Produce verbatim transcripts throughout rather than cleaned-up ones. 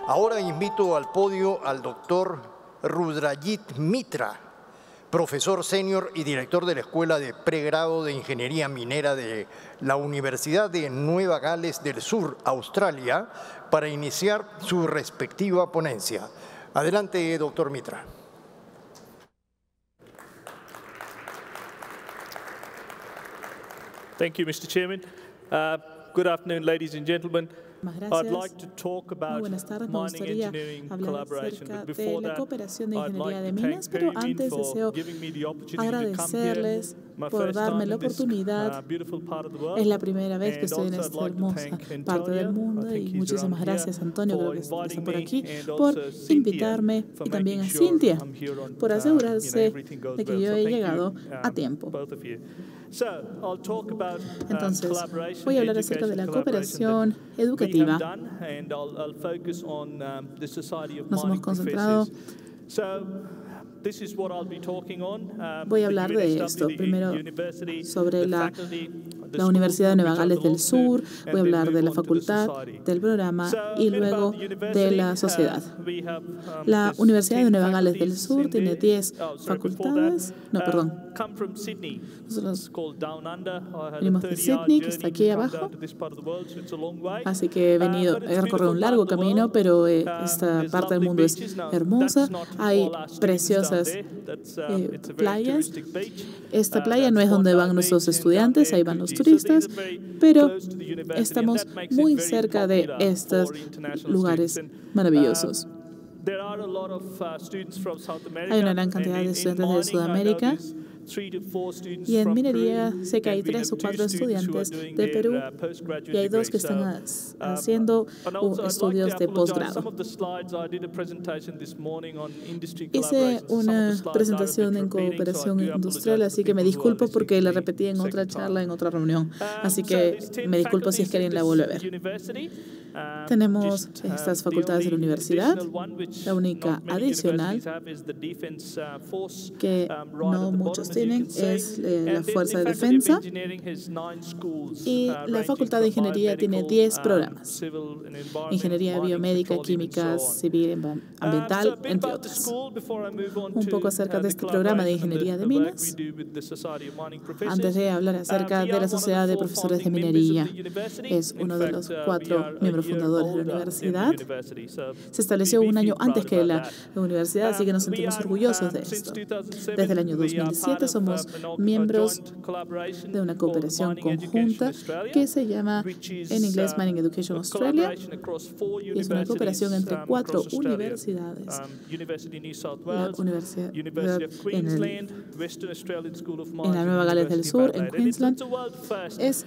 Ahora invito al podio al doctor Rudrajit Mitra, profesor senior y director de la Escuela de Pregrado de Ingeniería Minera de la Universidad de Nueva Gales del Sur, Australia, para iniciar su respectiva ponencia. Adelante, doctor Mitra. Thank you, Mister Chairman. Uh, good afternoon, ladies and gentlemen. I'd like to talk about Muy buenas tardes. Me gustaría hablar acerca de la cooperación de ingeniería de minas, pero antes deseo agradecerles por darme la oportunidad. Es la primera vez que estoy en esta hermosa parte del mundo y muchísimas gracias, Antonio, creo que está por aquí, por invitarme, y también a Cintia por asegurarse de que yo he llegado a tiempo. Entonces, voy a hablar acerca de la cooperación educativa. Nos hemos concentrado. Voy a hablar de esto. Primero, sobre la, la Universidad de Nueva Gales del Sur, voy a hablar de la facultad, del programa y luego de la sociedad. La Universidad de Nueva Gales del Sur tiene diez facultades. No, perdón. Nosotros venimos de Sydney, que está aquí abajo. Así que he venido, he recorrido un largo camino, pero eh, esta parte del mundo es hermosa. Hay preciosas Eh, playas. Esta playa no es donde van nuestros estudiantes, ahí van los turistas, pero estamos muy cerca de estos lugares maravillosos. Hay una gran cantidad de estudiantes de Sudamérica. Y en minería sé que hay tres o cuatro estudiantes de Perú y hay dos que están haciendo estudios de posgrado. Hice una presentación en cooperación industrial, así que me disculpo porque la repetí en otra charla, en otra reunión. Así que me disculpo si es que alguien la vuelve a ver. Tenemos estas facultades de la universidad. La única adicional que no muchos tienen es la Fuerza de Defensa. Y la Facultad de Ingeniería tiene diez programas. Ingeniería biomédica, química, civil, ambiental, entre otras. Un poco acerca de este programa de Ingeniería de Minas, antes de hablar acerca de la Sociedad de Profesores de Minería. Es uno de los cuatro miembros fundadores de la universidad. Se estableció un año antes que la universidad, así que nos sentimos orgullosos de esto. Desde el año dos mil siete somos miembros de una cooperación conjunta que se llama en inglés Mining Education Australia, y es una cooperación entre cuatro universidades. La Universidad en, el, en la Nueva Gales del Sur, en Queensland, es,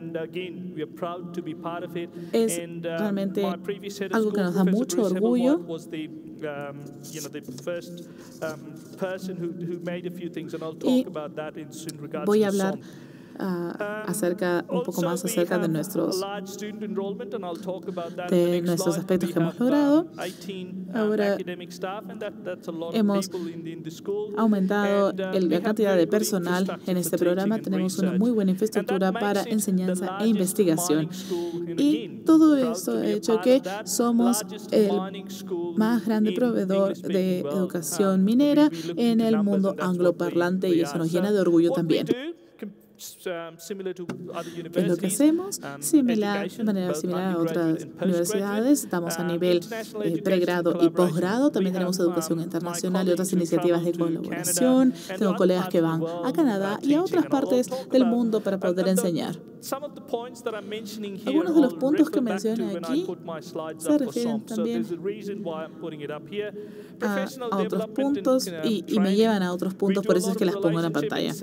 es realmente algo que nos da mucho orgullo. Y voy a hablar Uh, acerca un poco más acerca de nuestros de nuestros aspectos que hemos logrado. Ahora hemos aumentado el, la cantidad de personal en este programa. Tenemos una muy buena infraestructura para enseñanza e investigación. Y todo esto ha hecho que somos el más grande proveedor de educación minera en el mundo angloparlante, y eso nos llena de orgullo también. ¿Qué es lo que hacemos? Similar, de manera similar a otras universidades. Estamos a nivel eh, pregrado y posgrado. También tenemos educación internacional y otras iniciativas de colaboración. Tengo colegas que van a Canadá y a otras partes del mundo para poder enseñar. Algunos de los puntos que mencioné aquí se refieren también a, a otros puntos y, y me llevan a otros puntos, por eso es que las pongo en la pantalla.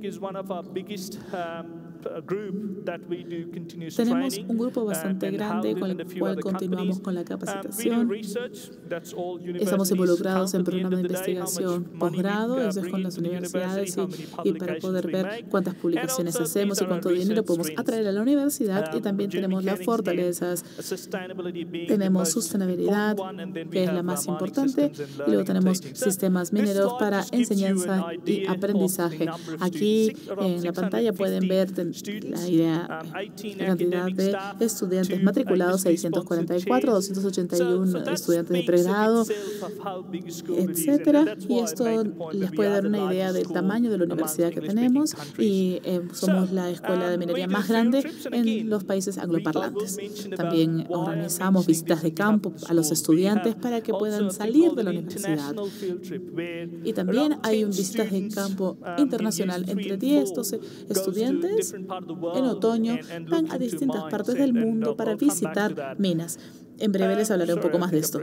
Tenemos un grupo bastante grande con el cual continuamos con la capacitación. Estamos involucrados en programas de investigación posgrado, eso es con las universidades, y, y para poder ver cuántas publicaciones hacemos y cuánto dinero podemos atraer a la universidad. Y también tenemos las fortalezas, tenemos sostenibilidad, que es la más importante, y luego tenemos sistemas mineros para enseñanza y aprendizaje. Aquí en la pantalla pueden ver la idea, la cantidad de estudiantes matriculados, seiscientos cuarenta y cuatro, doscientos ochenta y uno estudiantes de pregrado, etcétera. Y esto les puede dar una idea del tamaño de la universidad que tenemos, y eh, somos la escuela de minería más grande en los países angloparlantes. También organizamos visitas de campo a los estudiantes para que puedan salir de la universidad. Y también hay un visitas de campo internacional. Entre diez, doce estudiantes en otoño van a distintas partes del mundo para visitar minas. En breve les hablaré un poco más de esto.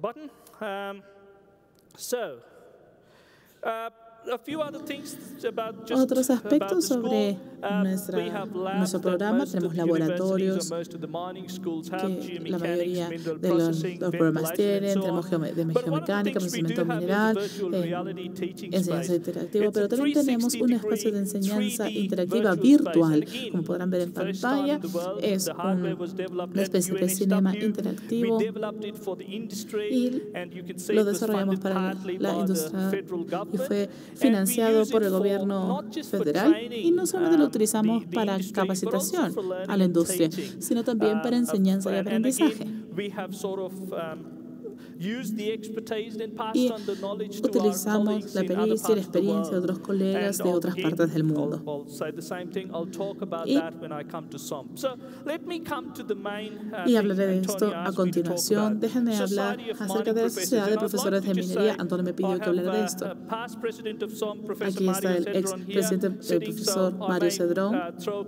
Otros aspectos sobre nuestra, nuestro programa: tenemos laboratorios que la mayoría de los, los programas tienen, tenemos geome, de geomecánica, procesamiento mineral, eh, enseñanza interactiva, pero también tenemos un espacio de enseñanza interactiva virtual. Como podrán ver en pantalla, es un, una especie de cinema interactivo y lo desarrollamos para la industria y fue financiado por el gobierno federal, y no solamente lo utilizamos para capacitación a la industria, sino también para enseñanza y aprendizaje. Y utilizamos la pericia y la experiencia de otros colegas de otras partes del mundo. Y, y hablaré de esto a continuación. Déjenme hablar acerca de la Sociedad de Profesores de Minería. Antonio me pidió que hablara de esto. Aquí está el ex presidente, el profesor Mario Cedrón.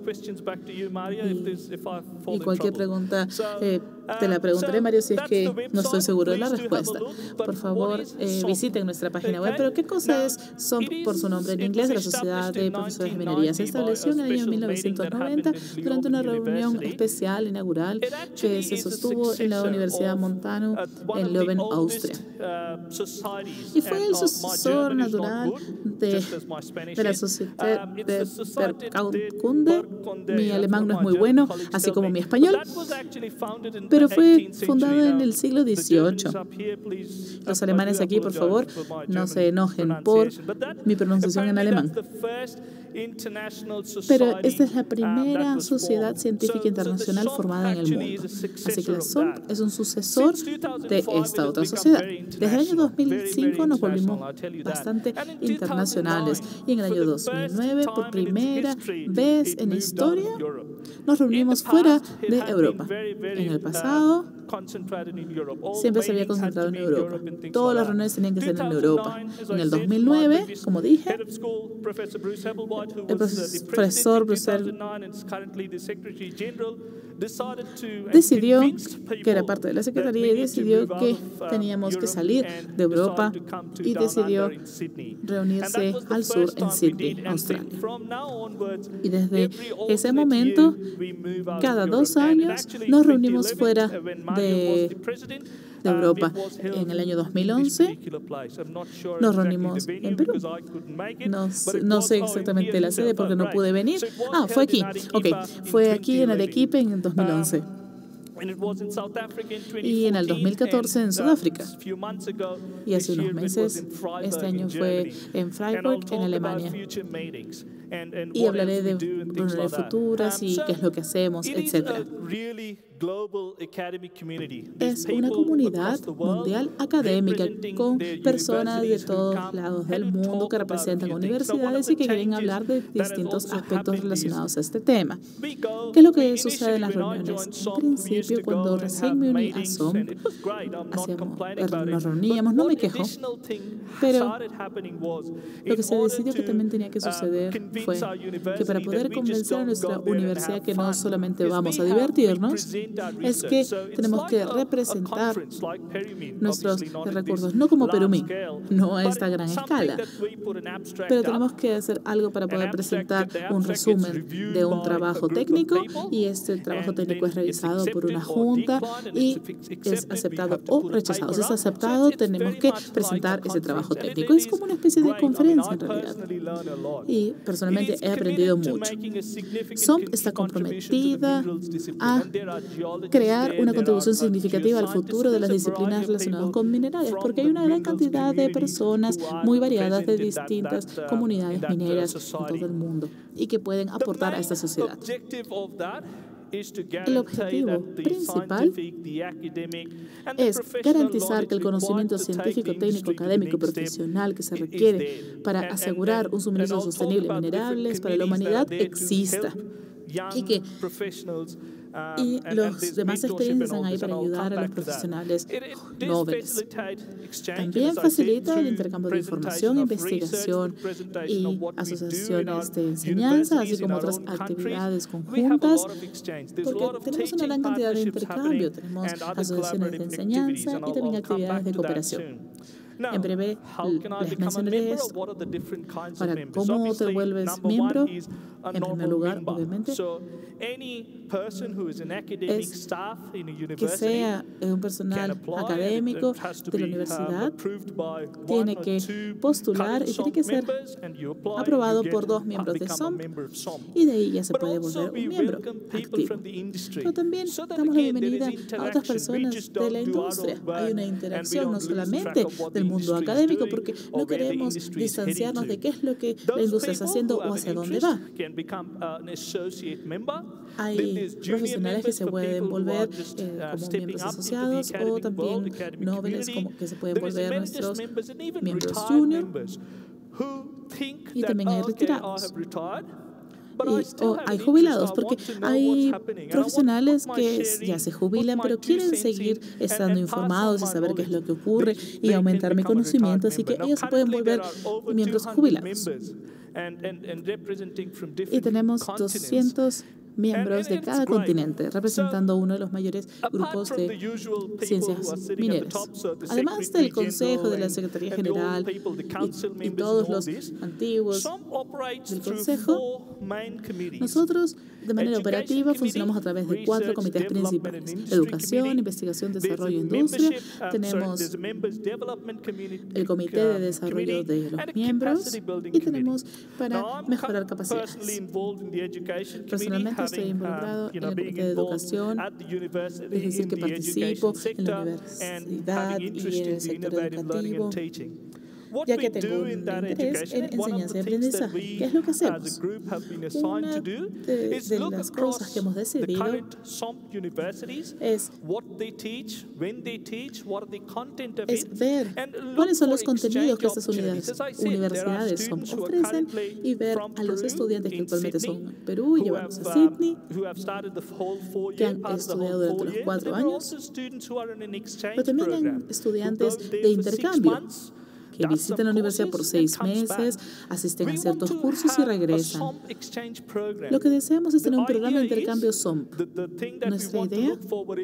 Y, y cualquier pregunta eh, te la preguntaré, Mario, si es que no estoy seguro de la respuesta. Por favor, eh, visiten nuestra página web. Pero ¿qué cosa es S O M P por su nombre en inglés? La Sociedad de Profesores de Minería se estableció en el año mil novecientos noventa durante una reunión especial inaugural que se sostuvo en la Universidad Montano en Leuven, Austria. Y fue el sucesor natural de, de la Sociedad de Bergkunde. Mi alemán no es muy bueno, así como mi español, pero fue fundado en el siglo dieciocho. Los alemanes aquí, por favor, no se enojen por mi pronunciación en alemán. Pero esta es la primera sociedad científica internacional formada en el mundo. Así que la S O M P es un sucesor de esta otra sociedad. Desde el año dos mil cinco nos volvimos bastante internacionales, y en el año dos mil nueve, por primera vez en la historia, nos reunimos fuera de Europa. En el pasado, siempre se había concentrado en Europa. Todas las reuniones tenían que ser en Europa. En el dos mil nueve, como dije, el profesor Bruce decidió, que era parte de la Secretaría, y decidió que teníamos que salir de Europa, y decidió reunirse al sur en Sydney, Australia. Y desde ese momento, cada dos años, nos reunimos fuera de de Europa. En el año dos mil once nos reunimos en Perú. No, no sé exactamente la sede porque no pude venir. Ah, fue aquí. Ok, fue aquí en Arequipa en el dos mil once. Y en el dos mil catorce en Sudáfrica. Y hace unos meses, este año fue en Freiburg, en Alemania. Y hablaré de reuniones futuras y qué es lo que hacemos, etcétera. Es una comunidad mundial académica con personas de todos lados del mundo que representan universidades y que quieren hablar de distintos aspectos relacionados a este tema. ¿Qué es lo que sucede en las reuniones? En principio, cuando recién me uní a S O M P, hacíamos, nos reuníamos, no me quejo, pero lo que se decidió que también tenía que suceder fue que para poder convencer a nuestra universidad que no solamente vamos a divertirnos, es que tenemos que representar nuestros recursos, no como Perumín, no a esta gran escala, pero tenemos que hacer algo para poder presentar un resumen de un trabajo técnico, y este trabajo técnico es revisado por una junta y es aceptado o rechazado. Si es aceptado, tenemos que presentar ese trabajo técnico. Es como una especie de conferencia en realidad. Y personalmente he aprendido mucho. S O M P está comprometida a crear una contribución significativa al futuro de las disciplinas relacionadas con minerales, porque hay una gran cantidad de personas muy variadas de distintas comunidades mineras en todo el mundo y que pueden aportar a esta sociedad. El objetivo principal es garantizar que el conocimiento científico, técnico, académico y profesional que se requiere para asegurar un suministro sostenible de minerales para la humanidad exista y que y los demás experiencias están ahí para ayudar a los profesionales jóvenes. También facilita el intercambio de información, investigación y asociaciones de enseñanza, así como otras actividades conjuntas, porque tenemos una gran cantidad de intercambio. Tenemos asociaciones de enseñanza y también actividades de cooperación. En breve les mencionaré esto. Para cómo te vuelves miembro, en primer lugar, obviamente, es que sea un personal académico de la universidad, tiene que postular y tiene que ser aprobado por dos miembros de S O M P y de ahí ya se puede volver un miembro activo. Pero también damos la bienvenida a otras personas de la industria. Hay una interacción no solamente del mundo académico, porque no queremos distanciarnos de qué es lo que la industria está haciendo o hacia dónde va. Hay profesionales que se pueden volver eh, como miembros asociados o también nobles como que se pueden volver nuestros miembros junior y también hay retirados. Y, o hay jubilados, porque hay profesionales que ya se jubilan, pero quieren seguir estando informados y saber qué es lo que ocurre y aumentar mi conocimiento, así que ellos se pueden volver miembros jubilados. Y tenemos doscientos miembros de cada continente, representando uno de los mayores grupos de ciencias mineras. Además del Consejo de la Secretaría General y, y todos los antiguos del Consejo, nosotros de manera operativa funcionamos a través de cuatro comités principales: educación, investigación, desarrollo e industria. Tenemos el comité de desarrollo de los miembros y tenemos para mejorar capacidades. Personalmente estoy involucrado en el comité de educación, es decir, que participo en la universidad y en el sector educativo, ya que tengo un interés en enseñanza y aprendizaje. ¿Qué es lo que hacemos? Una de, de las cosas que hemos decidido es, es ver cuáles son los contenidos que estas universidades ofrecen y ver a los estudiantes que actualmente son en Perú y llevamos a Sydney, que han estudiado durante los cuatro años, pero también hay estudiantes de intercambio que visitan la universidad por seis meses, asisten a ciertos cursos y regresan. Lo que deseamos es tener un programa de intercambio S O M P. Nuestra idea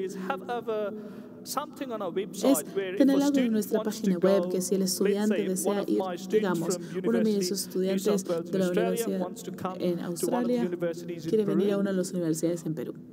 es tener algo en nuestra página web que si el estudiante desea ir, digamos, uno de mis estudiantes de la universidad en Australia quiere venir a una de las universidades en Perú,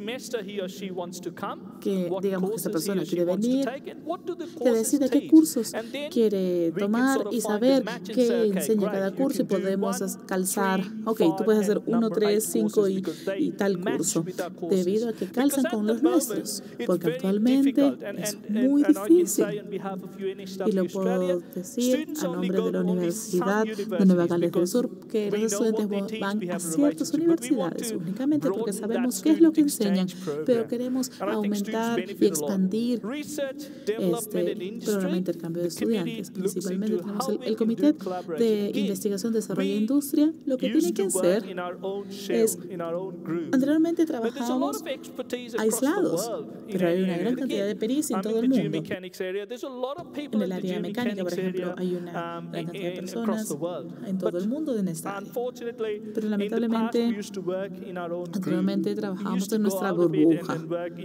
que digamos que esta persona quiere venir, que decida qué cursos quiere tomar y saber qué enseña cada curso y podemos calzar, ok, tú puedes hacer uno, tres, cinco y, y tal curso, debido a que calzan con los nuestros, porque actualmente es muy difícil, y lo puedo decir a nombre de la Universidad de Nueva Gales del Sur, que los estudiantes van a ciertas universidades únicamente porque sabemos qué es lo que enseñan, pero queremos aumentar y expandir este programa de intercambio de estudiantes. Principalmente tenemos el, el Comité de Investigación, Desarrollo e Industria. Lo que tiene que hacer es, anteriormente trabajábamos aislados, pero hay una gran cantidad de pericia en todo el mundo. En el área mecánica, por ejemplo, hay una gran cantidad de personas en todo el mundo en esta área. Pero lamentablemente, anteriormente trabajábamos en nuestra burbuja.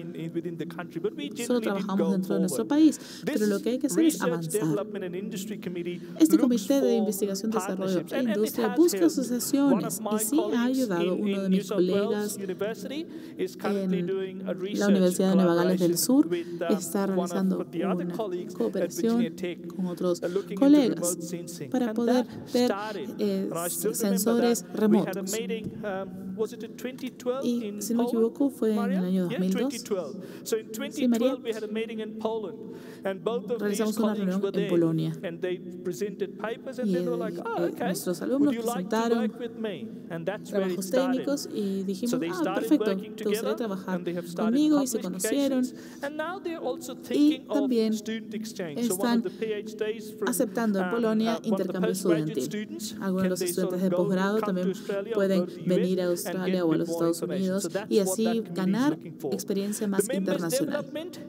Solo trabajamos dentro de nuestro país, pero lo que hay que hacer es avanzar. Este Comité de Investigación, Desarrollo e Industria busca asociaciones y sí ha ayudado. Uno de mis colegas en la Universidad de Nueva Gales del Sur está realizando una cooperación con otros colegas para poder ver eh, sensores remotos. Y, si no me equivoco, fue en el año dos mil dos. Sí, María. Realizamos una reunión en Polonia. Y el, eh, nuestros alumnos presentaron trabajos técnicos y dijimos, ah, perfecto, te gustaría trabajar conmigo, y se conocieron. Y también están aceptando en Polonia intercambio estudiantil. Algunos de los estudiantes de posgrado también pueden venir a Australia o a los Estados Unidos y así ganar experiencia más internacional.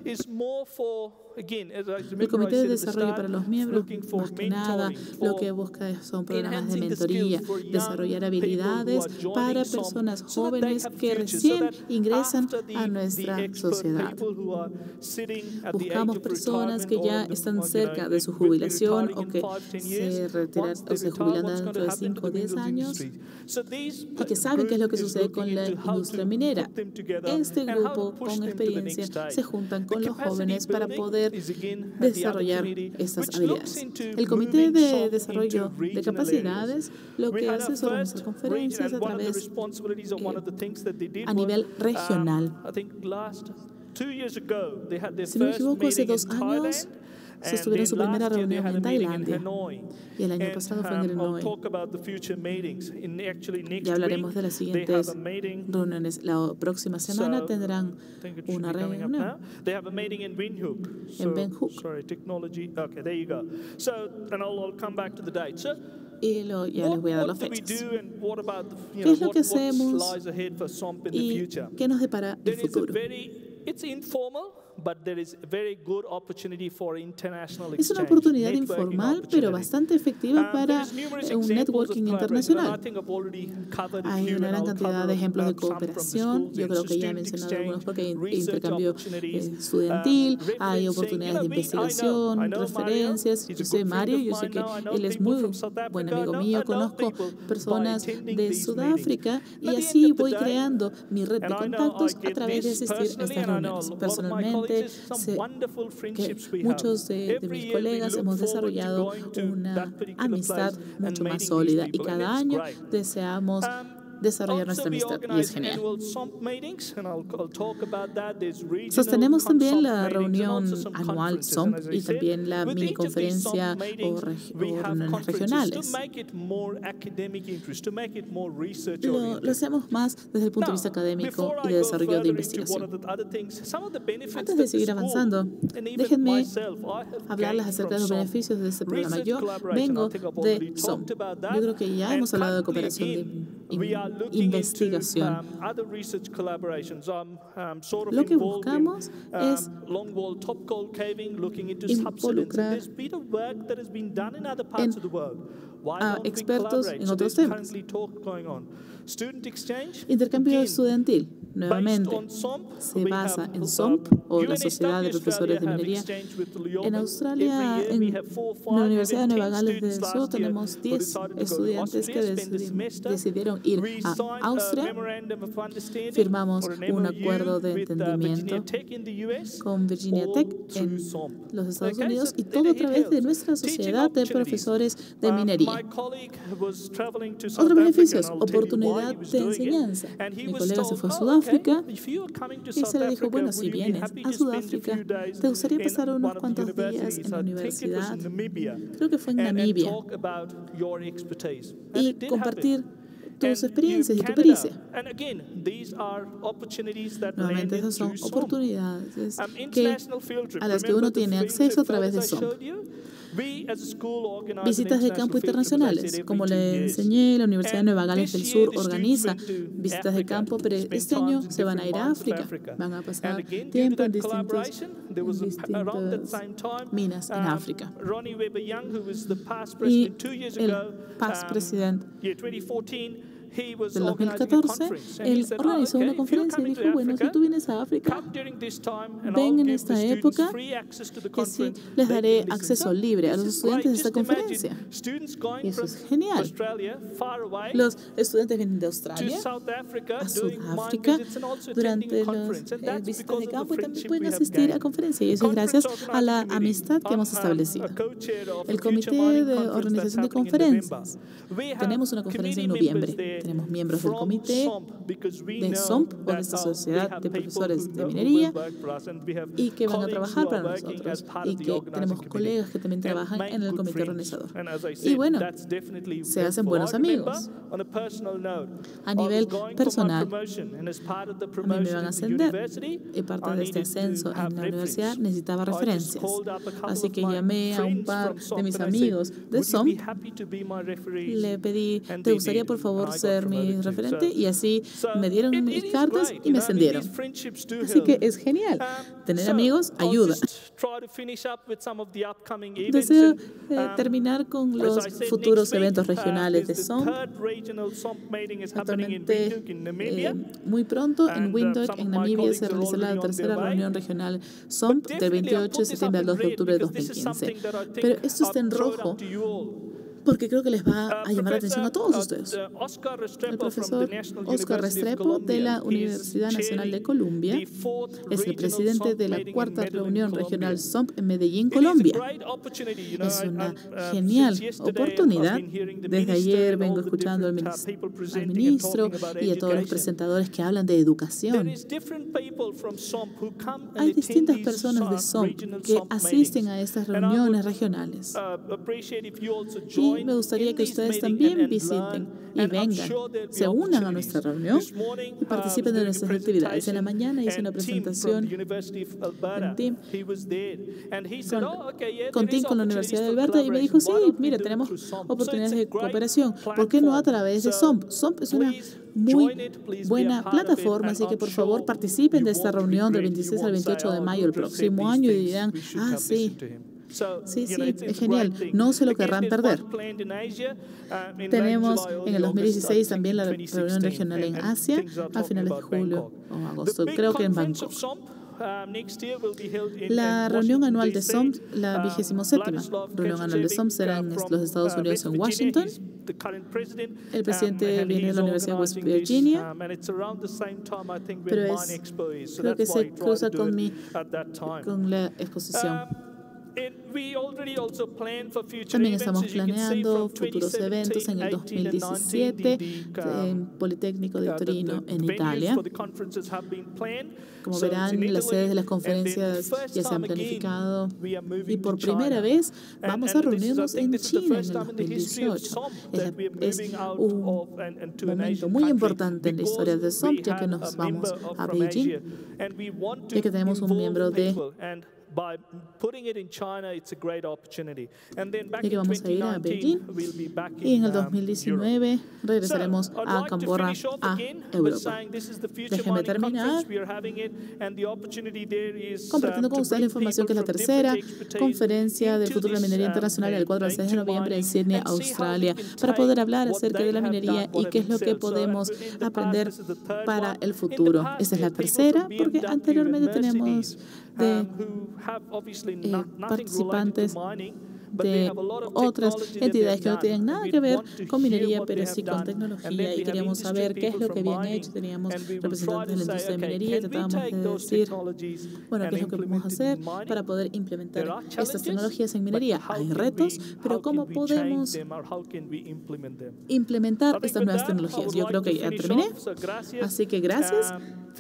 El Comité de Desarrollo para los miembros, más que nada, lo que busca son programas de mentoría, desarrollar habilidades para personas jóvenes que recién ingresan a nuestra sociedad. Buscamos personas que ya están cerca de su jubilación o que se retiran o se jubilan dentro de cinco o diez años y que saben qué es lo que sucede con la industria minera. Este grupo con experiencia se juntan con los jóvenes para poder desarrollar estas habilidades. El Comité de Desarrollo de Capacidades lo que hace es organizar conferencias a través eh, a nivel regional. Si no me equivoco, hace dos años sostuvieron su primera reunión en Tailandia y el año pasado fue en Illinois. Ya hablaremos de las siguientes reuniones. La próxima semana tendrán una reunión en Windhoek. Y lo, ya les voy a dar las fechas. ¿Qué es lo que hacemos y qué nos depara el futuro? Es una oportunidad informal, pero bastante efectiva para un networking internacional. Hay una gran cantidad de ejemplos de cooperación. Yo creo que ya he mencionado algunos porque hay intercambio estudiantil, hay oportunidades de investigación, referencias. Yo soy Mario, yo sé que él es muy buen amigo mío. Conozco personas de Sudáfrica y así voy creando mi red de contactos a través de asistir a estas reuniones. Personalmente, sé que muchos de, de mis colegas hemos desarrollado una amistad mucho más sólida y cada año deseamos desarrollar nuestra amistad y es genial. Sostenemos también la reunión anual S O M P y también la mini conferencia o, reg o reuniones regionales. Lo, lo hacemos más desde el punto de vista académico y de desarrollo de investigación. Antes de seguir avanzando, déjenme hablarles acerca de los beneficios de este programa. Yo vengo de S O M P. Yo creo que ya hemos hablado de cooperación de investigación. Lo que buscamos es involucrar en, a expertos en otros temas. Intercambio estudiantil, nuevamente, se basa en S O M P, o la Sociedad de Profesores de Minería. En Australia, en la Universidad de Nueva Gales del Sur, tenemos diez estudiantes que decidieron ir a Austria. Firmamos un acuerdo de entendimiento con Virginia Tech en los Estados Unidos y todo a través de nuestra Sociedad de Profesores de Minería. Otros beneficios, oportunidad de enseñanza. Mi colega se fue a Sudáfrica y se le dijo, bueno, si vienes a Sudáfrica, ¿te gustaría pasar unos cuantos días en la universidad? Creo que fue en Namibia. Y compartir tus experiencias y tu pericia. Nuevamente, esas son oportunidades que, a las que uno tiene acceso a través de S O M P. Visitas de campo internacionales. Como le enseñé, la Universidad de Nueva Gales del Sur organiza visitas de campo, pero este año se van a ir a África. Van a pasar tiempo en distintas, en distintas minas en África. Y el past presidente del dos mil catorce, él organizó una conferencia y dijo, bueno, si tú vienes a África, ven en esta época que sí les daré acceso libre a los estudiantes de esta conferencia. Y eso es genial. Los estudiantes vienen de Australia a Sudáfrica durante las eh, visitas de campo y también pueden asistir a conferencias. Y eso es gracias a la amistad que hemos establecido. El Comité de Organización de Conferencias, tenemos una conferencia en noviembre. Tenemos miembros del comité de S O M P o de esta sociedad de profesores de minería y que van a trabajar para nosotros y que tenemos colegas que también trabajan en el comité organizador. Y bueno, se hacen buenos amigos. A nivel personal, a mí me van a ascender y parte de este ascenso en la universidad necesitaba referencias. Así que llamé a un par de mis amigos de S O M P, le pedí, ¿te gustaría por favor ser mi referente? Y así me dieron mis cartas y me ascendieron. Así que es genial. Tener amigos ayuda. Deseo eh, terminar con los futuros eventos regionales de S O M P. Actualmente, eh, muy pronto en Windhoek, en Namibia, se realizará la tercera reunión regional S O M P del veintiocho de septiembre al dos de octubre de dos mil quince. Pero esto está en rojo porque creo que les va a llamar la atención a todos ustedes. El profesor Oscar Restrepo de la Universidad Nacional de Colombia es el presidente de la cuarta reunión regional S O M P en Medellín, Colombia. Es una genial oportunidad. Desde ayer vengo escuchando al ministro y a todos los presentadores que hablan de educación. Hay distintas personas de S O M P que asisten a estas reuniones regionales. Y me gustaría que ustedes también visiten y vengan, se unan a nuestra reunión y participen de nuestras actividades. En la mañana hice una presentación en Team, con, con Team con la Universidad de Alberta y me dijo, sí, mire, tenemos oportunidades de cooperación. ¿Por qué no a través de S O M P? S O M P es una muy buena plataforma, así que por favor participen de esta reunión del veintiséis al veintiocho de mayo del próximo año y dirán, ah, sí. Sí, sí, es genial. No se lo querrán perder. Tenemos en el dos mil dieciséis también la reunión regional en Asia a finales de julio o agosto, creo que en Bangkok. La reunión anual de S O M P, la vigésima séptima reunión anual de S O M P será en los Estados Unidos, en Washington. El presidente viene de la Universidad de West Virginia, pero es, creo que se cruza con, mi, con la exposición. También estamos planeando futuros eventos en el dos mil diecisiete en Politécnico de Torino, en Italia. Como verán, las sedes de las conferencias ya se han planificado y por primera vez vamos a reunirnos en China en el dos mil dieciocho. Es, es un momento muy importante en la historia de S O M P, ya que nos vamos a Beijing, ya que tenemos un miembro de y que vamos a ir a Beijing y en el dos mil diecinueve regresaremos a Camborra, a Europa. Déjenme terminar compartiendo con ustedes la información que es la tercera conferencia del futuro de la minería internacional del cuatro al seis de noviembre en Sydney, Australia, para poder hablar acerca de la minería y qué es lo que podemos aprender para el futuro. Esta es la tercera porque anteriormente tenemos de eh, participantes de otras entidades que no tienen nada que ver con minería, pero sí con tecnología, y queríamos saber qué es lo que habían hecho. Teníamos representantes de la industria de minería y tratábamos de decir, bueno, qué es lo que podemos hacer para poder implementar estas tecnologías en minería. Hay retos, pero ¿cómo podemos implementar estas nuevas tecnologías? Yo creo que ya terminé, así que gracias.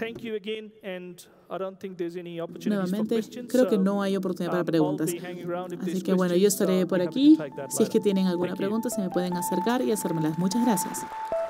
Nuevamente, creo que no hay oportunidad para preguntas. Así que bueno, yo estaré por aquí. Si es que tienen alguna pregunta, se me pueden acercar y hacérmelas. Muchas gracias.